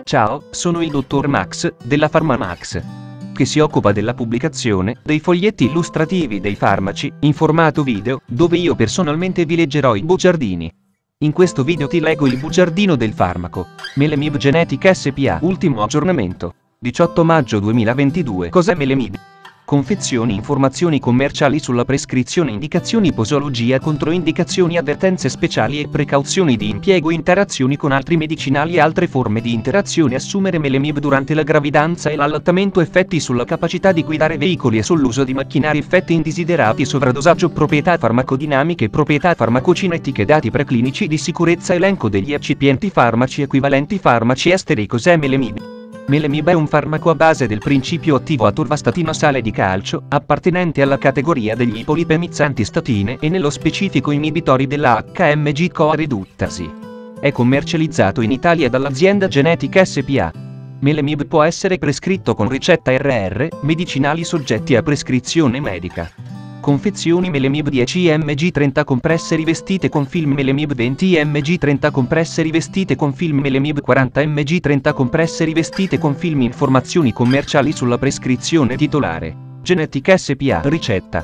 Ciao, sono il dottor Max, della PharmaMax, che si occupa della pubblicazione dei foglietti illustrativi dei farmaci, in formato video, dove io personalmente vi leggerò i bugiardini. In questo video ti leggo il bugiardino del farmaco Melemib Genetic SpA, ultimo aggiornamento, 18 maggio 2022. Cos'è Melemib? Confezioni, informazioni commerciali sulla prescrizione, indicazioni, posologia, controindicazioni, avvertenze speciali e precauzioni di impiego, interazioni con altri medicinali e altre forme di interazione. Assumere Melemib durante la gravidanza e l'allattamento, effetti sulla capacità di guidare veicoli e sull'uso di macchinari, effetti indesiderati, sovradosaggio, proprietà farmacodinamiche, proprietà farmacocinetiche, dati preclinici di sicurezza, elenco degli eccipienti, farmaci equivalenti, farmaci esteri. Cos'è Melemib? Melemib è un farmaco a base del principio attivo atorvastatina sale di calcio, appartenente alla categoria degli ipolipemizzanti statine e nello specifico inibitori della HMG-CoA riduttasi. È commercializzato in Italia dall'azienda Genetic SpA. Melemib può essere prescritto con ricetta RR, medicinali soggetti a prescrizione medica. Confezioni: Melemib 10 mg 30 compresse rivestite con film, Melemib 20 mg 30 compresse rivestite con film, Melemib 40 mg 30 compresse rivestite con film. Informazioni commerciali sulla prescrizione titolare. Genetic SpA. Ricetta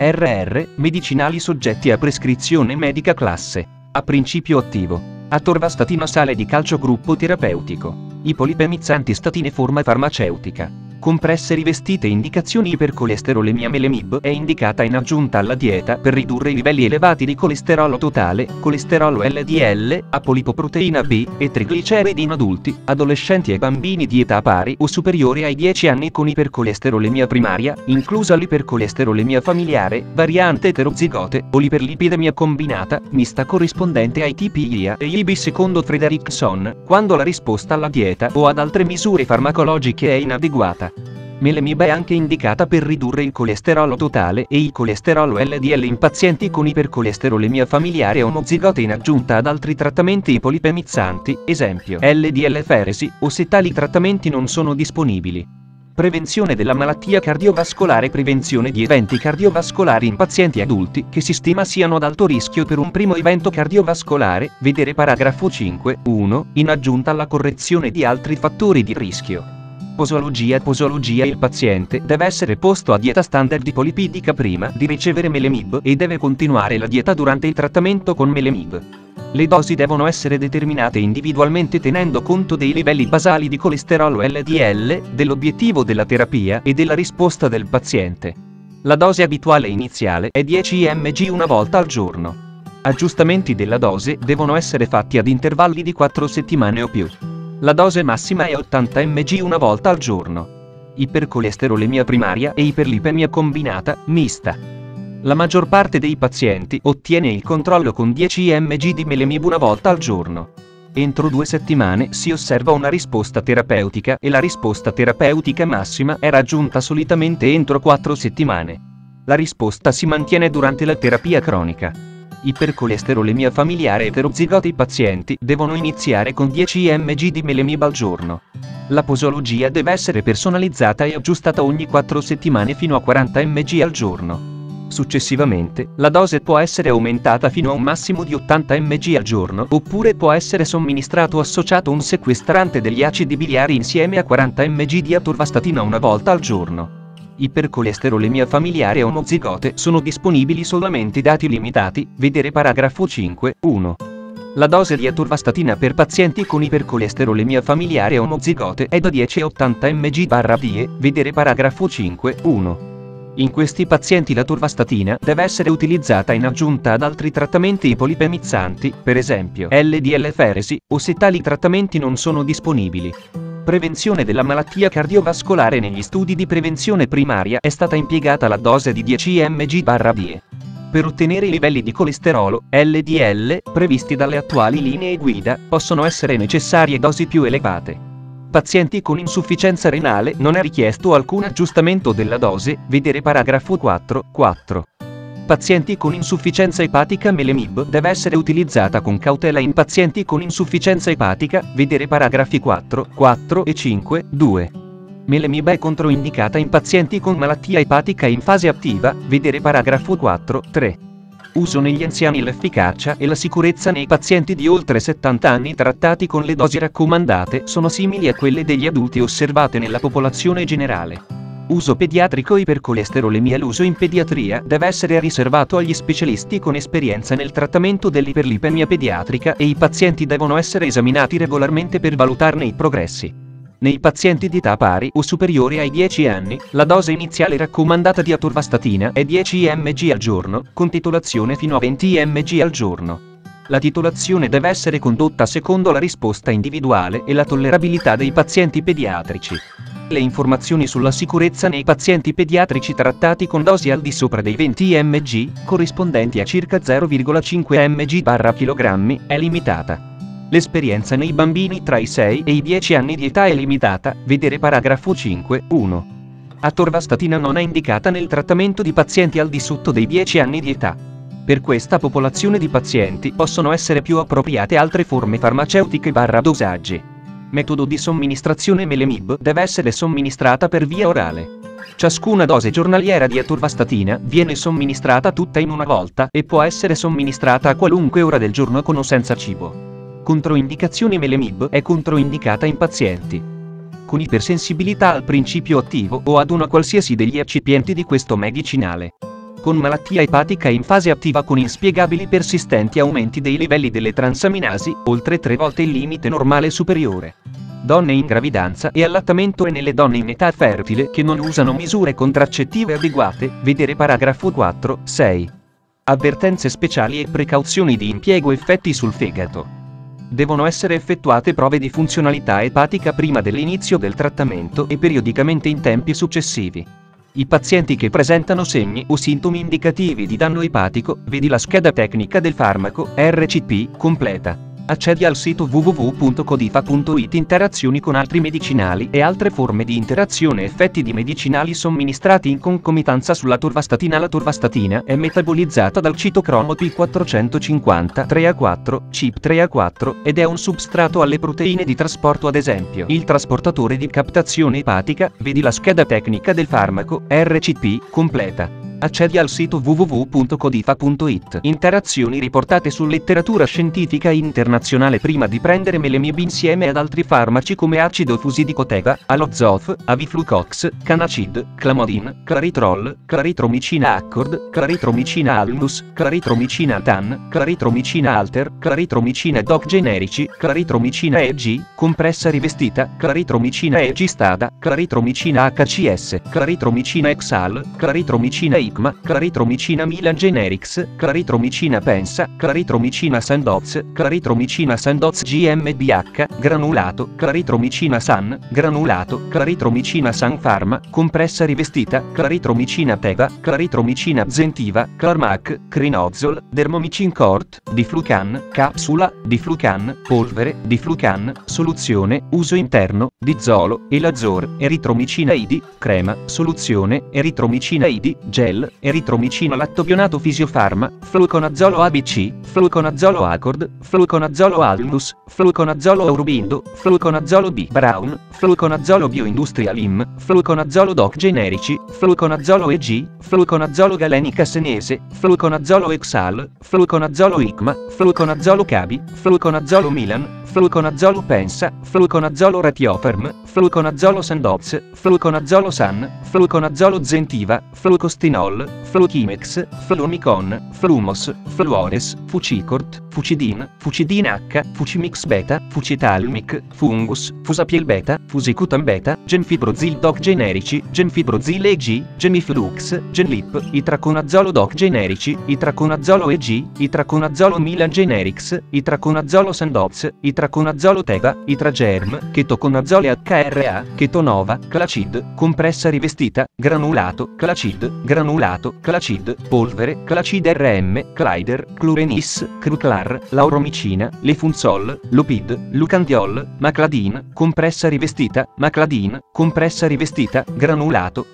RR, medicinali soggetti a prescrizione medica classe A. Principio attivo atorvastatina sale di calcio, gruppo terapeutico ipolipemizzanti statine, forma farmaceutica. Compresse rivestite. Indicazioni: ipercolesterolemia. Melemib è indicata in aggiunta alla dieta per ridurre i livelli elevati di colesterolo totale, colesterolo LDL, apolipoproteina B e trigliceridi in adulti, adolescenti e bambini di età pari o superiore ai 10 anni con ipercolesterolemia primaria, inclusa l'ipercolesterolemia familiare, variante eterozigote, o l'iperlipidemia combinata, mista corrispondente ai tipi IA e IB secondo Frederickson, quando la risposta alla dieta o ad altre misure farmacologiche è inadeguata. Melemib è anche indicata per ridurre il colesterolo totale e il colesterolo LDL in pazienti con ipercolesterolemia familiare omozigote in aggiunta ad altri trattamenti ipolipemizzanti, esempio LDL-feresi, o se tali trattamenti non sono disponibili. Prevenzione della malattia cardiovascolare. Prevenzione di eventi cardiovascolari in pazienti adulti che si stima siano ad alto rischio per un primo evento cardiovascolare, vedere paragrafo 5.1, in aggiunta alla correzione di altri fattori di rischio. Posologia. Il paziente deve essere posto a dieta standard ipolipidica prima di ricevere Melemib e deve continuare la dieta durante il trattamento con Melemib. Le dosi devono essere determinate individualmente tenendo conto dei livelli basali di colesterolo LDL, dell'obiettivo della terapia e della risposta del paziente. La dose abituale iniziale è 10 mg una volta al giorno. Aggiustamenti della dose devono essere fatti ad intervalli di 4 settimane o più. La dose massima è 80 mg una volta al giorno. Ipercolesterolemia primaria e iperlipemia combinata, mista. La maggior parte dei pazienti ottiene il controllo con 10 mg di Melemib una volta al giorno. Entro 2 settimane si osserva una risposta terapeutica e la risposta terapeutica massima è raggiunta solitamente entro 4 settimane. La risposta si mantiene durante la terapia cronica. Ipercolesterolemia familiare eterozigoti. I pazienti devono iniziare con 10 mg di Melemib al giorno. La posologia deve essere personalizzata e aggiustata ogni 4 settimane fino a 40 mg al giorno. Successivamente, la dose può essere aumentata fino a un massimo di 80 mg al giorno, oppure può essere somministrato associato un sequestrante degli acidi biliari insieme a 40 mg di atorvastatina una volta al giorno. Ipercolesterolemia familiare omozigote sono disponibili solamente dati limitati, vedere paragrafo 5.1. La dose di atorvastatina per pazienti con ipercolesterolemia familiare omozigote è da 10 a 80 mg/die, vedere paragrafo 5.1. In questi pazienti l'atorvastatina deve essere utilizzata in aggiunta ad altri trattamenti ipolipemizzanti, per esempio LDL-feresi, o se tali trattamenti non sono disponibili. Prevenzione della malattia cardiovascolare. Negli studi di prevenzione primaria è stata impiegata la dose di 10 mg/die. Per ottenere i livelli di colesterolo LDL previsti dalle attuali linee guida, possono essere necessarie dosi più elevate. Pazienti con insufficienza renale non è richiesto alcun aggiustamento della dose, vedere paragrafo 4.4. Pazienti con insufficienza epatica. Melemib deve essere utilizzata con cautela in pazienti con insufficienza epatica, vedere paragrafi 4 e 5.2. Melemib è controindicata in pazienti con malattia epatica in fase attiva, vedere paragrafo 4.3. Uso negli anziani. L'efficacia e la sicurezza nei pazienti di oltre 70 anni trattati con le dosi raccomandate sono simili a quelle degli adulti osservate nella popolazione generale. Uso pediatrico. Ipercolesterolemia. L'uso in pediatria deve essere riservato agli specialisti con esperienza nel trattamento dell'iperlipemia pediatrica e i pazienti devono essere esaminati regolarmente per valutarne i progressi. Nei pazienti di età pari o superiore ai 10 anni, la dose iniziale raccomandata di atorvastatina è 10 mg al giorno, con titolazione fino a 20 mg al giorno. La titolazione deve essere condotta secondo la risposta individuale e la tollerabilità dei pazienti pediatrici. Le informazioni sulla sicurezza nei pazienti pediatrici trattati con dosi al di sopra dei 20 mg, corrispondenti a circa 0,5 mg/kg, è limitata. L'esperienza nei bambini tra i 6 e i 10 anni di età è limitata, vedere paragrafo 5.1. Atorvastatina non è indicata nel trattamento di pazienti al di sotto dei 10 anni di età. Per questa popolazione di pazienti possono essere più appropriate altre forme farmaceutiche/dosaggi. Metodo di somministrazione. Melemib deve essere somministrata per via orale. Ciascuna dose giornaliera di atorvastatina viene somministrata tutta in una volta e può essere somministrata a qualunque ora del giorno con o senza cibo. Controindicazioni. Melemib è controindicata in pazienti con ipersensibilità al principio attivo o ad una qualsiasi degli eccipienti di questo medicinale, con malattia epatica in fase attiva con inspiegabili persistenti aumenti dei livelli delle transaminasi, oltre 3 volte il limite normale superiore. Donne in gravidanza e allattamento e nelle donne in età fertile che non usano misure contraccettive adeguate, vedere paragrafo 4.6. Avvertenze speciali e precauzioni di impiego. Effetti sul fegato. Devono essere effettuate prove di funzionalità epatica prima dell'inizio del trattamento e periodicamente in tempi successivi. I pazienti che presentano segni o sintomi indicativi di danno epatico, vedi la scheda tecnica del farmaco, RCP, completa. Accedi al sito www.codifa.it. Interazioni con altri medicinali e altre forme di interazione. Effetti di medicinali somministrati in concomitanza sull'atorvastatina. L'atorvastatina è metabolizzata dal citocromo P450 3A4, CYP3A4, ed è un substrato alle proteine di trasporto. Ad esempio, il trasportatore di captazione epatica, vedi la scheda tecnica del farmaco, RCP, completa. Accedi al sito www.codifa.it. Interazioni riportate su letteratura scientifica internazionale. Prima di prendere Melemib insieme ad altri farmaci come acido fusidico Teva, Alozof, Aviflucox, Canacid, Clamodin, Claritrol, claritromicina Accord, claritromicina Alnus, claritromicina Tan, claritromicina Alter, claritromicina Doc generici, claritromicina EG, compressa rivestita, claritromicina EG Stada, claritromicina HCS, claritromicina Exal, claritromicina ICMA, claritromicina Milan Generics, claritromicina Pensa, claritromicina Sandoz, claritromicina Sandoz GmbH, granulato, claritromicina San, granulato, claritromicina San Pharma, compressa rivestita, claritromicina Teva, claritromicina Zentiva, Clarmac, Crinozol, Dermomicin Cort, Diflucan, capsula, Diflucan, polvere, Diflucan, soluzione, uso interno, Dizolo, Elazor, eritromicina ID, crema, soluzione, eritromicina ID, gel, eritromicina lattovionato Fisiofarma, fluconazolo ABC, fluconazolo Accord, fluconazolo Alnus, fluconazolo Aurobindo, fluconazolo B Brown, fluconazolo Bioindustrial IM, fluconazolo Doc generici, fluconazolo EG, fluconazolo Galenica Senese, fluconazolo Exal, fluconazolo ICMA, fluconazolo Cabi, fluconazolo Milan, fluconazolo Pensa, fluconazolo Ratiofarm, fluconazolo Sandoz, fluconazolo San, fluconazolo Zentiva, flucostinol, fluchimex, flumicon, flumos, fluores, fucicort, fucidin, fucidin H, fucimix beta, fucitalmic, fungus, fusapiel beta, fusicutan beta, genfibrozil doc generici, genfibrozil EG, geniflux, genlip, itraconazolo doc generici, itraconazolo EG, itraconazolo Milan Generics, itraconazolo Sandoz, itraconazolo Teva, itragerm, chetoconazole HRA, chetonova, clacid, compressa rivestita, granulato, clacid, granulato, clacid, polvere, clacid RM, Clyder, Clurenis, Cruclar, lauromicina, Lefunzol, Lopid, Lucandiol, Macladin, compressa rivestita, Macladin, compressa rivestita, granulato,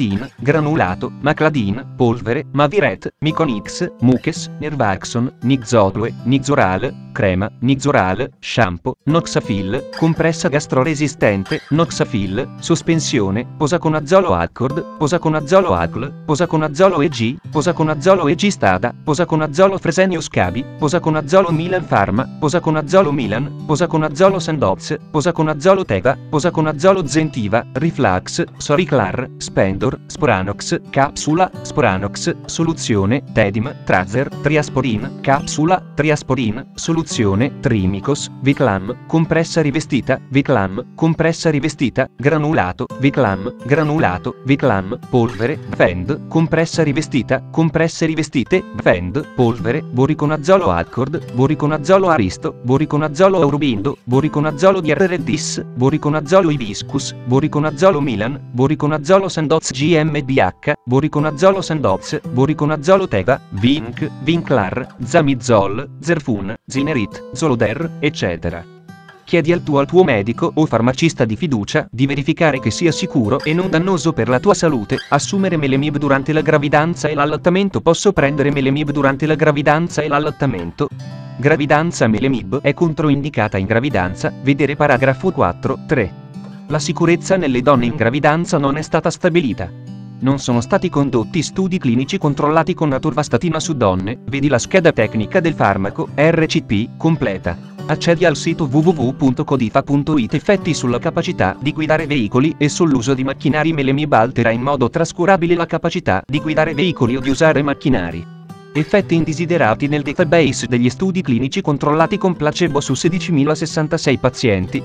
Macladin, polvere, Maviret, Miconix, Muques, Nervaxon, Nixotloe, Nixoral, crema, Nixoral, shampoo, Noxafil, compressa gastroresistente, Noxafil, sospensione, posaconazolo Accord, posaconazolo Acl, posaconazolo posaconazolo EG, posaconazolo EG Stada, posaconazolo Fresenius Scabi, posaconazolo Milan Pharma, posaconazolo Milan, posaconazolo Sandoz, posaconazolo Teva, posaconazolo Zentiva, Riflax, Soriclar, Spendor, Sporanox, capsula, Sporanox, soluzione, Tedim, Trazer, Triasporin, capsula, Triasporin, soluzione, Trimicos, Viclam, compressa rivestita, Viclam, compressa rivestita, granulato, Viclam, Viclam, polvere, Vend, compressa rivestita, compresse rivestite, Vend, polvere, boriconazolo Accord, boriconazolo Aristo, boriconazolo Aurobindo, boriconazolo DRRDIS, boriconazolo Hibiscus, boriconazolo Milan, boriconazolo Sandoz GmbH, boriconazolo Sandoz, boriconazolo Teva, Vinc, Vinclar, Zamizol, Zerfun, Zinerit, Zoloder, eccetera. Chiedi al tuo medico o farmacista di fiducia di verificare che sia sicuro e non dannoso per la tua salute assumere Melemib durante la gravidanza e l'allattamento. Posso prendere Melemib durante la gravidanza e l'allattamento? Gravidanza. Melemib è controindicata in gravidanza, vedere paragrafo 4.3. La sicurezza nelle donne in gravidanza non è stata stabilita. Non sono stati condotti studi clinici controllati con atorvastatina su donne, vedi la scheda tecnica del farmaco, RCP, completa. Accedi al sito www.codifa.it. Effetti sulla capacità di guidare veicoli e sull'uso di macchinari. Melemib altera in modo trascurabile la capacità di guidare veicoli o di usare macchinari. Effetti indesiderati nel database degli studi clinici controllati con placebo su 16.066 pazienti,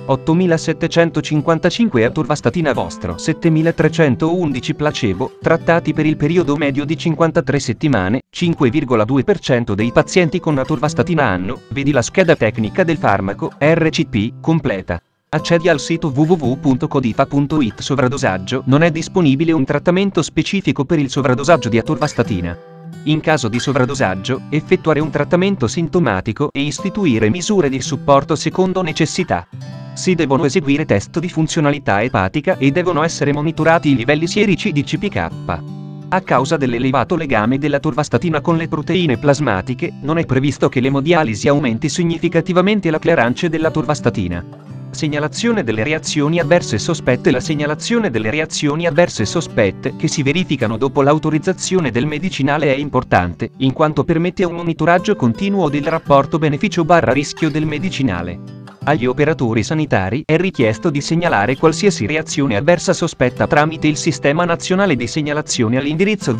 8.755 atorvastatina vostro, 7.311 placebo, trattati per il periodo medio di 53 settimane, 5,2% dei pazienti con atorvastatina hanno, vedi la scheda tecnica del farmaco, RCP, completa. Accedi al sito www.codifa.it. Sovradosaggio. Non è disponibile un trattamento specifico per il sovradosaggio di atorvastatina. In caso di sovradosaggio, effettuare un trattamento sintomatico e istituire misure di supporto secondo necessità. Si devono eseguire test di funzionalità epatica e devono essere monitorati i livelli sierici di CPK. A causa dell'elevato legame dell'atorvastatina con le proteine plasmatiche, non è previsto che l'emodialisi aumenti significativamente la clearance dell'atorvastatina. Segnalazione delle reazioni avverse sospette. La segnalazione delle reazioni avverse sospette che si verificano dopo l'autorizzazione del medicinale è importante, in quanto permette un monitoraggio continuo del rapporto beneficio/rischio del medicinale. Agli operatori sanitari è richiesto di segnalare qualsiasi reazione avversa sospetta tramite il Sistema Nazionale di Segnalazione all'indirizzo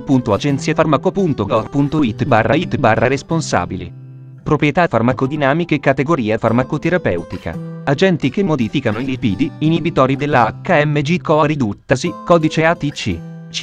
www.agenziafarmaco.gov.it/responsabili. Proprietà farmacodinamiche. Categoria farmacoterapeutica. Agenti che modificano i lipidi, inibitori della HMG-CoA riduttasi, codice ATC,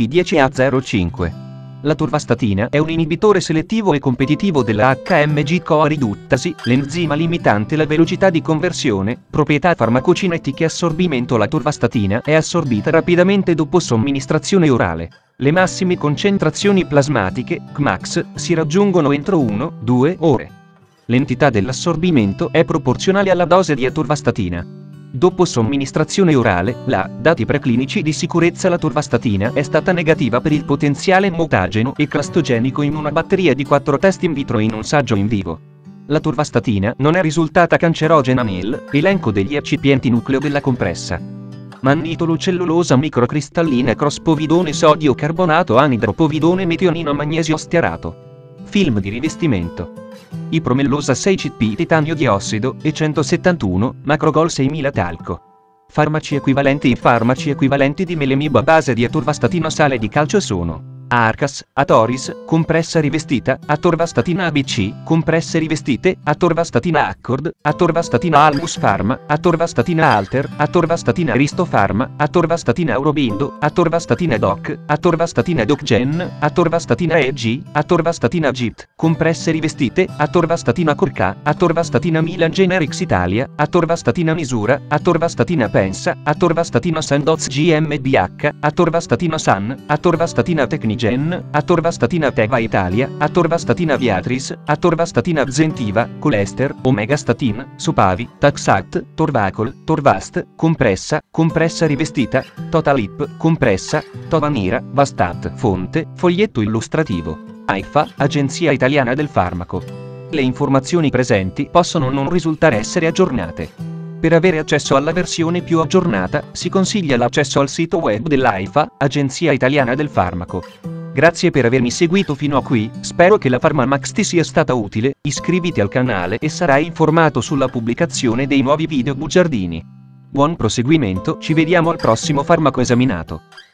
C10A05. L'atorvastatina è un inibitore selettivo e competitivo della HMG-CoA riduttasi, l'enzima limitante la velocità di conversione, proprietà farmacocinetiche. Assorbimento. L'atorvastatina è assorbita rapidamente dopo somministrazione orale. Le massime concentrazioni plasmatiche, Cmax, si raggiungono entro 1-2 ore. L'entità dell'assorbimento è proporzionale alla dose di atorvastatina. Dopo somministrazione orale, dati preclinici di sicurezza. L'atorvastatina è stata negativa per il potenziale mutageno e clastogenico in una batteria di 4 test in vitro e in un saggio in vivo. L'atorvastatina non è risultata cancerogena nell'elenco degli eccipienti nucleo della compressa. Mannitolucellulosa microcristallina, crospovidone, sodio carbonato, anidropovidone, metionino, magnesio stearato. Film di rivestimento. Ipromellosa 6CP, titanio diossido, e 171, macrogol 6000 talco. Farmaci equivalenti. I farmaci equivalenti di Melemib a base di atorvastatina sale di calcio sono Arcas, Atoris, compressa rivestita, atorvastatina ABC, compresse rivestite, atorvastatina Accord, atorvastatina Almus Pharma, atorvastatina Alter, atorvastatina Aristo Pharma, atorvastatina Aurobindo, atorvastatina Doc, atorvastatina DocGen, atorvastatina EG, atorvastatina GIT, compresse rivestite, atorvastatina Corca, atorvastatina Milan Generics Italia, atorvastatina Misura, atorvastatina Pensa, atorvastatina Sandoz GmbH, atorvastatina San, atorvastatina Tecnigen, atorvastatina Teva Italia, atorvastatina Viatris, atorvastatina Zentiva, Colester, Omegastatin, Sopavi, Taxat, Torvacol, Torvast, compressa, compressa rivestita, Totalip, compressa, Tovanira, Vastat. Fonte, foglietto illustrativo. AIFA, Agenzia Italiana del Farmaco. Le informazioni presenti possono non risultare essere aggiornate. Per avere accesso alla versione più aggiornata, si consiglia l'accesso al sito web dell'AIFA, Agenzia Italiana del Farmaco. Grazie per avermi seguito fino a qui, spero che la Pharmamax ti sia stata utile, iscriviti al canale e sarai informato sulla pubblicazione dei nuovi video bugiardini. Buon proseguimento, ci vediamo al prossimo farmaco esaminato.